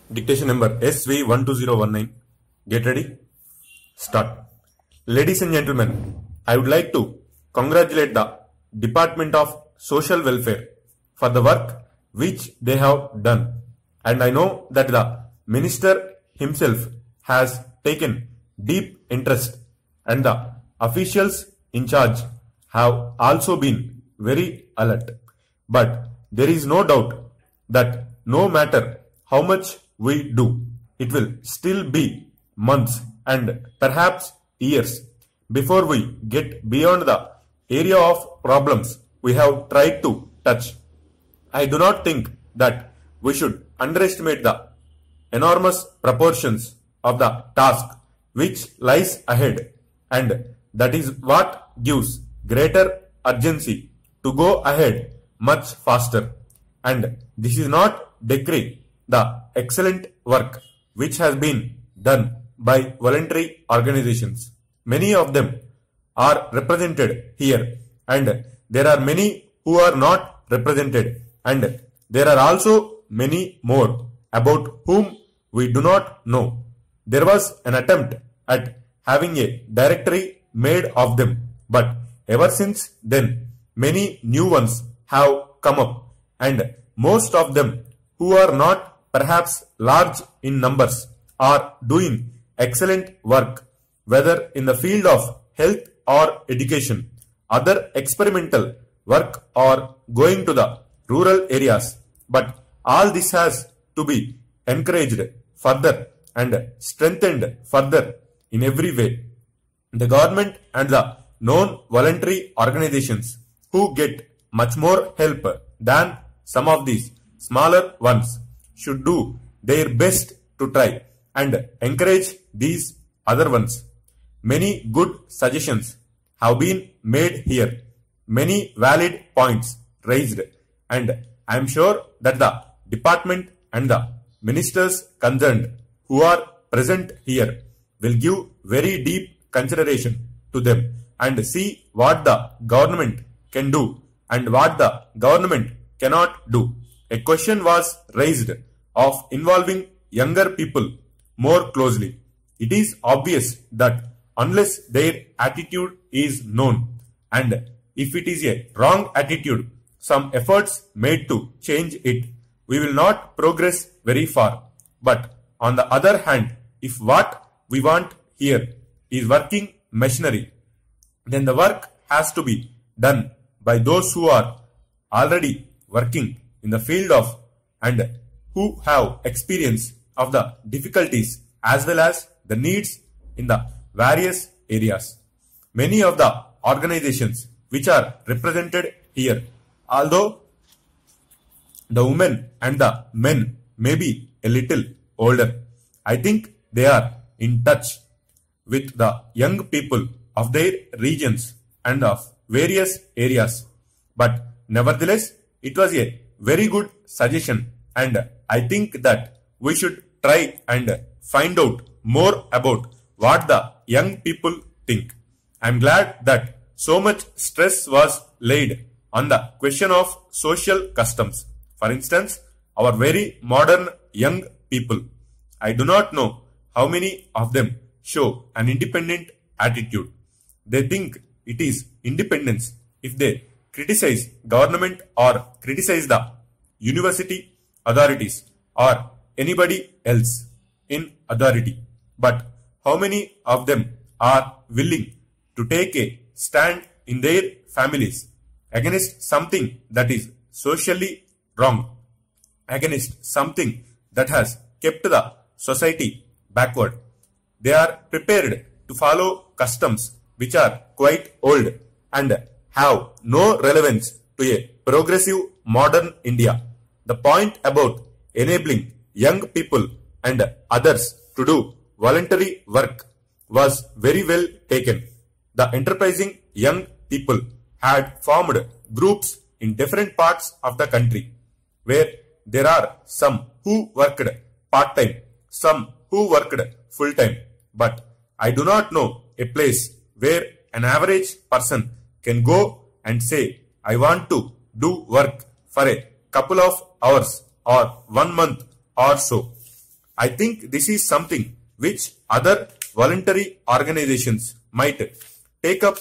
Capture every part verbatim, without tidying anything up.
Dictation number S V one two zero one nine. Get ready. Start. Ladies and gentlemen, I would like to congratulate the Department of Social Welfare for the work which they have done. And I know that the Minister himself has taken deep interest and the officials in charge have also been very alert. But there is no doubt that no matter how much we do, it will still be months and perhaps years before we get beyond the area of problems we have tried to touch. I do not think that we should underestimate the enormous proportions of the task which lies ahead, and that is what gives greater urgency to go ahead much faster. And this is not decry the excellent work which has been done by voluntary organizations. Many of them are represented here, and there are many who are not represented, and there are also many more about whom we do not know. There was an attempt at having a directory made of them, but ever since then many new ones have come up, and most of them who are not perhaps large in numbers are doing excellent work, whether in the field of health or education, other experimental work, or going to the rural areas. But all this has to be encouraged further and strengthened further in every way. The government and the known voluntary organizations who get much more help than some of these smaller ones should do their best to try and encourage these other ones. Many good suggestions have been made here, many valid points raised, and I am sure that the department and the ministers concerned who are present here will give very deep consideration to them and see what the government can do and what the government cannot do. A question was raised of involving younger people more closely. It is obvious that unless their attitude is known, and if it is a wrong attitude, some efforts made to change it, we will not progress very far. But on the other hand, if what we want here is working machinery, then the work has to be done by those who are already working in the field of and who have experience of the difficulties as well as the needs in the various areas. Many of the organizations which are represented here, although the women and the men may be a little older, I think they are in touch with the young people of their regions and of various areas. But nevertheless, it was a very good suggestion, and I think that we should try and find out more about what the young people think. I am glad that so much stress was laid on the question of social customs. For instance, our very modern young people, I do not know how many of them show an independent attitude. They think it is independence if they criticize government or criticize the university authorities or anybody else in authority. But how many of them are willing to take a stand in their families against something that is socially wrong, against something that has kept the society backward? They are prepared to follow customs which are quite old and have no relevance to a progressive modern India. The point about enabling young people and others to do voluntary work was very well taken. The enterprising young people had formed groups in different parts of the country, where there are some who worked part-time, some who worked full-time. But I do not know a place where an average person can go and say, I want to do work for a couple of hours or one month or so. I think this is something which other voluntary organizations might take up,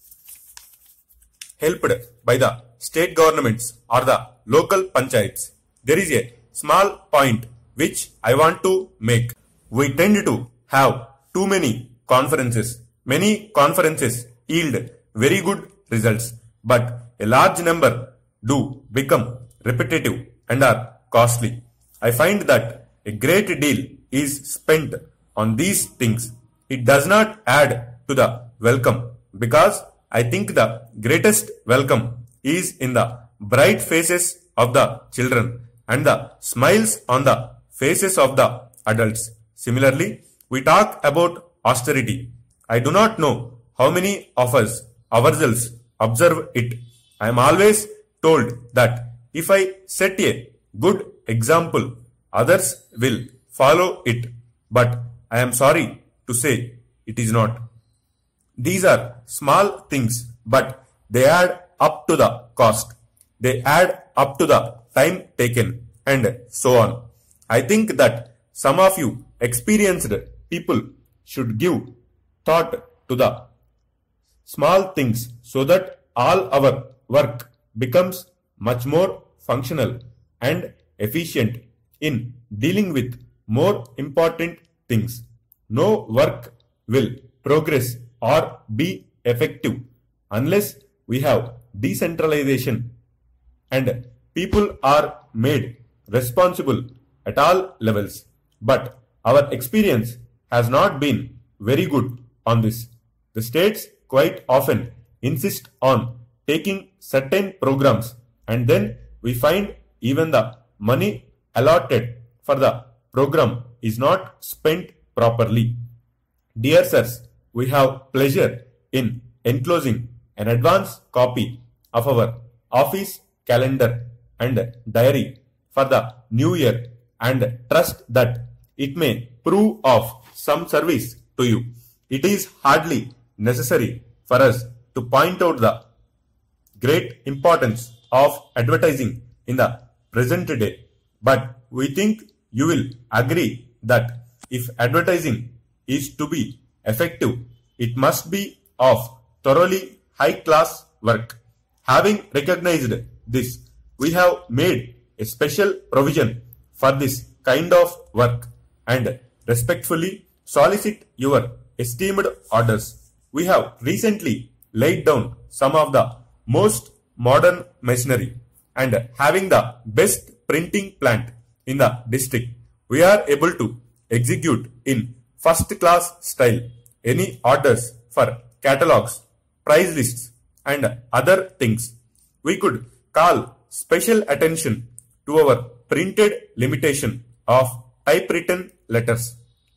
helped by the state governments or the local panchayats. There is a small point which I want to make. We tend to have too many conferences. Many conferences yield very good results, but a large number do become repetitive and are costly. I find that a great deal is spent on these things. It does not add to the welcome, because I think the greatest welcome is in the bright faces of the children and the smiles on the faces of the adults. Similarly, we talk about austerity. I do not know how many of us ourselves observe it. I am always told that if I set a good example, others will follow it. But I am sorry to say it is not. These are small things, but they add up to the cost. They add up to the time taken and so on. I think that some of you experienced people should give thought to the small things so that all our work becomes much more functional and efficient in dealing with more important things. No work will progress or be effective unless we have decentralization and people are made responsible at all levels. But our experience has not been very good on this. The states quite often insist on taking certain programs, and then we find even the money allotted for the program is not spent properly. Dear sirs, we have pleasure in enclosing an advance copy of our office calendar and diary for the new year, and trust that it may prove of some service to you. It is hardly necessary for us to point out the great importance of advertising in the present day, but we think you will agree that if advertising is to be effective, it must be of thoroughly high-class work. Having recognized this, we have made a special provision for this kind of work and respectfully solicit your esteemed orders. We have recently laid down some of the most modern machinery, and having the best printing plant in the district, we are able to execute in first class style any orders for catalogs, price lists and other things. We could call special attention to our printed limitation of typewritten letters,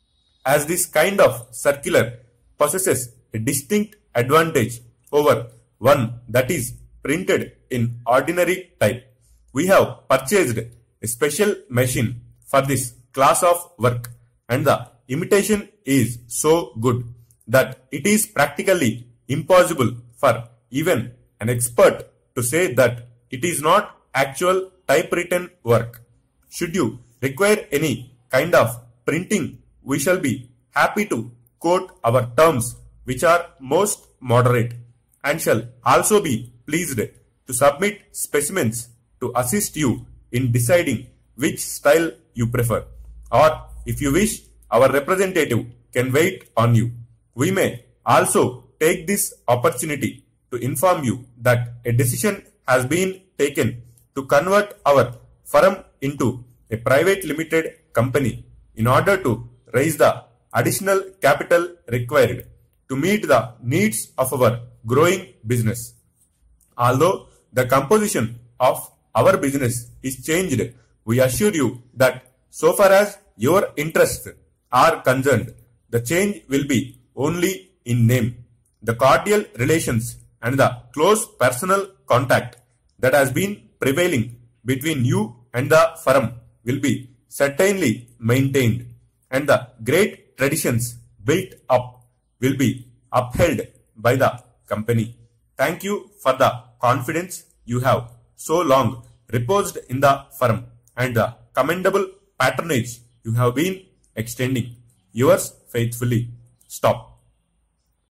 as this kind of circular possesses a distinct advantage over one that is printed in ordinary type. We have purchased a special machine for this class of work, and the imitation is so good that it is practically impossible for even an expert to say that it is not actual typewritten work. Should you require any kind of printing, we shall be happy to quote our terms, which are most moderate, and shall also be pleased to submit specimens to assist you in deciding which style you prefer. Or if you wish, our representative can wait on you. We may also take this opportunity to inform you that a decision has been taken to convert our firm into a private limited company in order to raise the additional capital required to meet the needs of our growing business. Although the composition of our business is changed, we assure you that so far as your interests are concerned, the change will be only in name. The cordial relations and the close personal contact that has been prevailing between you and the firm will be certainly maintained, and the great traditions built up will be upheld by the company. Thank you for the confidence you have so long reposed in the firm and the commendable patronage you have been extending. Yours faithfully. Stop.